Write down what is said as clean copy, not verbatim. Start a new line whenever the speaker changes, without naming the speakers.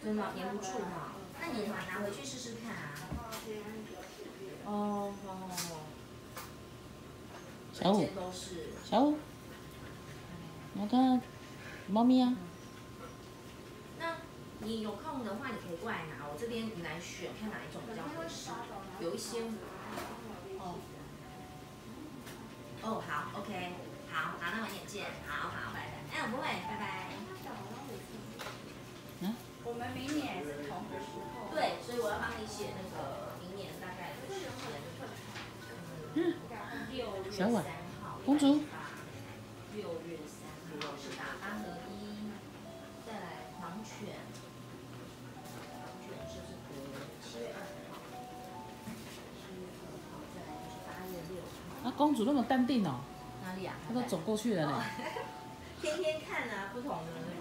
真的粘不住哈。那你拿回去试试看啊。哦。
小五，
都是。
小五，你看猫咪啊。
那你有空的话，你可以过来拿，我这边你来选，看哪一种比较合适。有一些。哦，好 ，OK， 好，那我眼见，好，拜拜。哎，不会，拜拜。我们明年是同个时候。对，所以我要帮你写那个明年大概的时间。
小婉，公主。6
月3号是打8合1，再来黄犬。黄犬是不是7月2号？7月2号，再来就是8月6号。
啊，公主那么淡定哦。
哪里啊？
她都走过去了呢。
天天看啊，不同的。